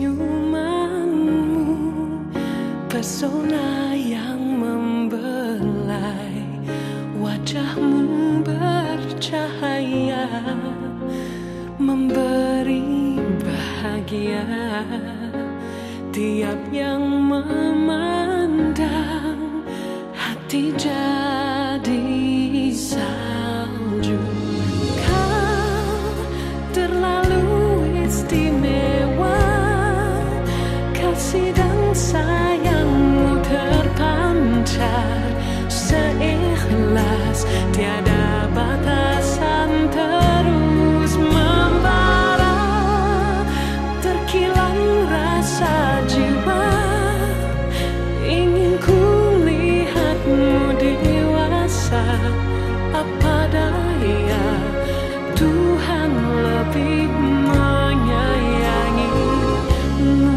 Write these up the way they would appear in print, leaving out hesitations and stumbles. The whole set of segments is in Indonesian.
senyumanmu, pesona yang membelai. Wajahmu bercahaya, memberi bahagia. Tiap yang memandang, hati jadi salju. Kau terlalu istimewa, kasih dan sayangmu terpancar seikhlas, tiada batasan, terus membara, terkilau rasa jiwa. Ingin ku lihatmu dewasa, apa daya Tuhan lebih menyayangimu.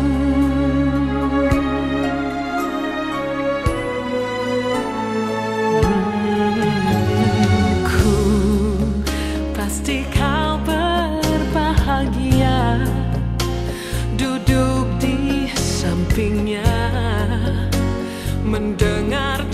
Ku pasti kau berbahagia, duduk di sampingnya, mendengar